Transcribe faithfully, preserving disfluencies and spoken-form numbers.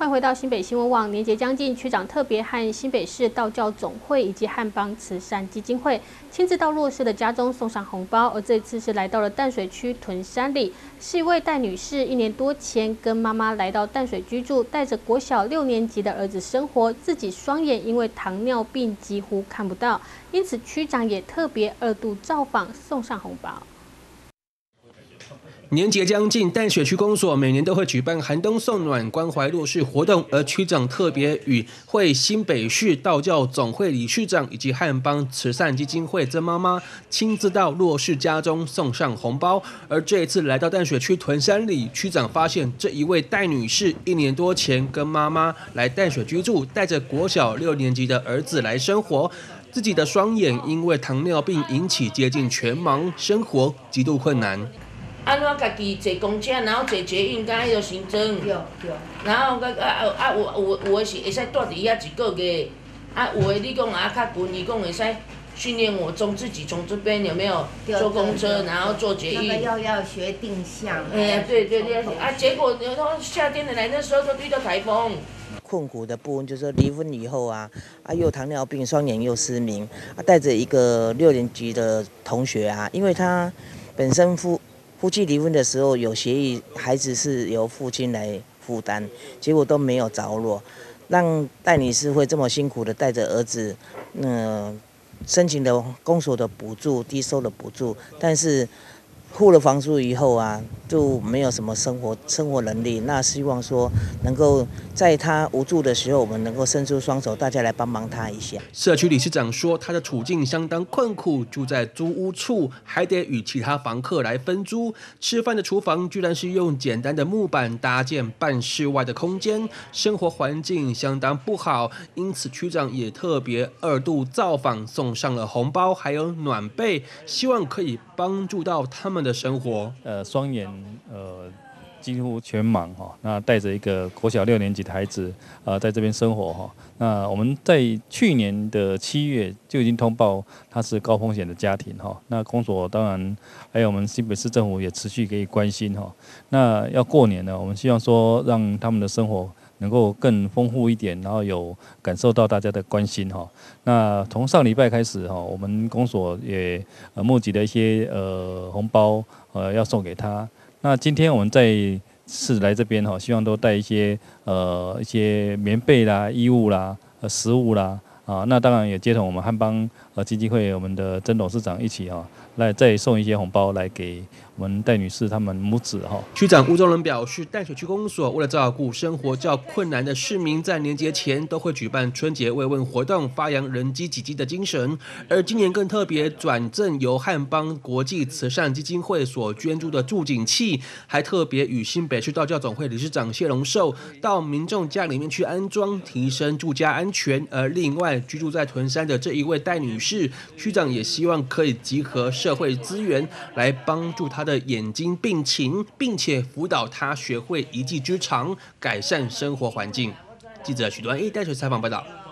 欢迎回到新北新闻网。年节将近，区长特别和新北市道教总会以及汉邦慈善基金会亲自到弱势的家中送上红包，而这次是来到了淡水区屯山里，是一位戴女士，一年多前跟妈妈来到淡水居住，带着国小六年级的儿子生活，自己双眼因为糖尿病几乎看不到，因此区长也特别二度造访，送上红包。 年节将近，淡水区公所每年都会举办寒冬送暖关怀弱势活动，而区长特别与会新北市道教总会理事长以及汉邦慈善基金会曾妈妈亲自到弱势家中送上红包。而这一次来到淡水区屯山里，区长发现这一位戴女士一年多前跟妈妈来淡水居住，带着国小六年级的儿子来生活。 自己的双眼因为糖尿病引起接近全盲，生活极度困难。 安怎家己坐公车，然后坐捷运，甲迄个新庄，对对。然后甲啊啊有有有诶是会使住伫遐一个月，啊有诶你讲啊较近，伊讲会使训练我从自己从这边有没有坐公车，然后坐捷运。 那个要要学定向。 哎呀，对对对，啊结果然后夏天的来那时候都遇到台风。 困苦的部分就是离婚以后啊，啊又糖尿病，双眼又失明，啊带着一个六年级的同学啊，因为他本身夫夫妻离婚的时候有协议，孩子是由父亲来负担，结果都没有着落，让戴女士会这么辛苦的带着儿子，嗯、呃，申请的公所的补助、低收的补助，但是。 付了房租以后啊，就没有什么生活生活能力。那希望说能够在他无助的时候，我们能够伸出双手，大家来帮忙他一下。 社区理事长说，他的处境相当困苦，住在租屋处，还得与其他房客来分租。吃饭的厨房居然是用简单的木板搭建半室外的空间，生活环境相当不好。因此，区长也特别二度造访，送上了红包，还有暖被，希望可以帮助到他们 的生活， 呃，双眼呃几乎全盲哈，那带着一个国小六年级的孩子，呃，在这边生活哈。那我们在去年的七月就已经通报他是高风险的家庭哈。那公所当然还有我们新北市政府也持续给予关心哈。那要过年了，我们希望说让他们的生活 能够更丰富一点，然后有感受到大家的关心哈。那从上礼拜开始哈，我们公所也呃募集了一些呃红包呃要送给他。那今天我们在市来这边哈，希望都带一些呃一些棉被啦、衣物啦、呃食物啦啊。那当然也接同我们汉邦呃基金会我们的曾董事长一起哈，来再送一些红包来给 我们戴女士他们母子哈， 区长吴宗仁表示，淡水区公所为了照顾生活较困难的市民，在年节前都会举办春节慰问活动，发扬人饥己饥的精神。而今年更特别转赠由汉邦国际慈善基金会所捐助的助警器，还特别与新北市道教总会理事长谢龙寿到民众家里面去安装，提升住家安全。而另外居住在屯山的这一位戴女士，区长也希望可以集合社会资源来帮助她 他的眼睛病情，并且辅导他学会一技之长，改善生活环境。记者许端一淡水采访报道。